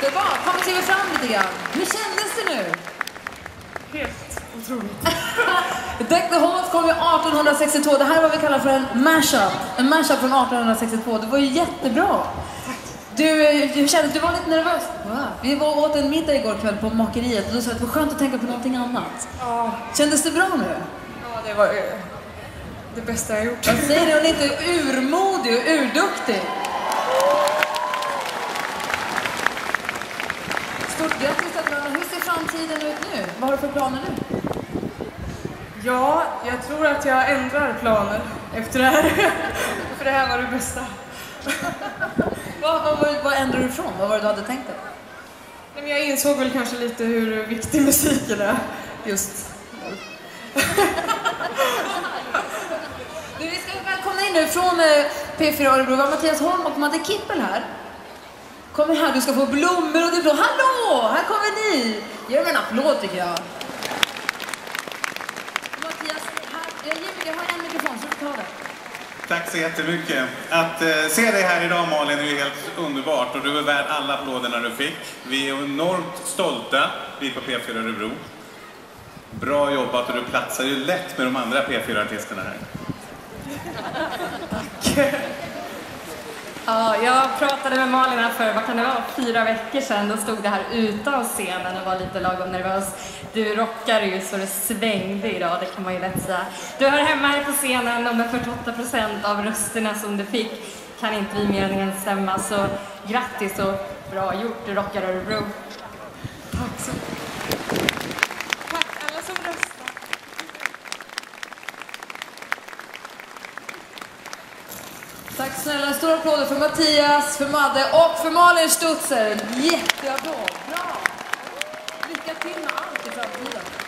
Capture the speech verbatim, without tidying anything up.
Underbart! Kom och kliva fram lite grann. Hur kändes det nu? Helt otroligt. Deck the Halls kom ju arton sextiotvå. Det här är vad vi kallar för en mashup. En mashup från arton sextiotvå. Det var ju jättebra. Du, du kände du var lite nervös. Wow. Vi var åt en middag igår kväll på makeriet och du sa att det var skönt att tänka på någonting annat. Ja. Kändes det bra nu? Ja, det var ju det bästa jag gjort. Jag säger det, hon är inte urmodig och urduktig. Stort grattis att Lana. Hur ser framtiden ut nu? Vad har du för planer nu? Ja, jag tror att jag ändrar planer efter det här. För det här var det bästa. vad, vad, vad, vad ändrar du ifrån? Vad var det du hade tänkt dig? Nej, men jag insåg väl kanske lite hur viktig musiken är just. Du, vi ska välkomna in nu från P fyra Örebro. Vi har Mattias Holm och Madde Kippel här. Kom här, du ska få blommor och diplom. Hallå, här kommer ni! Ge dem en applåd tycker jag. Mattias, här, jag, jag har en mikrofon så du tar det. Tack så jättemycket. Att eh, se dig här idag Malin är ju helt underbart och du är värd alla applåderna du fick. Vi är enormt stolta, vi på P fyra Örebro. Bra jobbat och du platsar ju lätt med de andra P fyra-artisterna här. Tack. Ja, jag pratade med Malin här för, vad kan det vara, fyra veckor sedan. Då stod det här utan scenen och var lite lagom nervös. Du rockar ju så det svängde idag, det kan man ju lätt säga. Du hör hemma här på scenen och med fyrtioåtta procent av rösterna som du fick kan inte vi mer än stämma. Så grattis och bra gjort, du rockar Örebro. Tack så mycket. Tack alla som röstar. Tack snälla, stora applåder för Mattias, för Madde och för Malin Stutzer. Jätteapplåd, bra! Lycka till med allt i framtiden.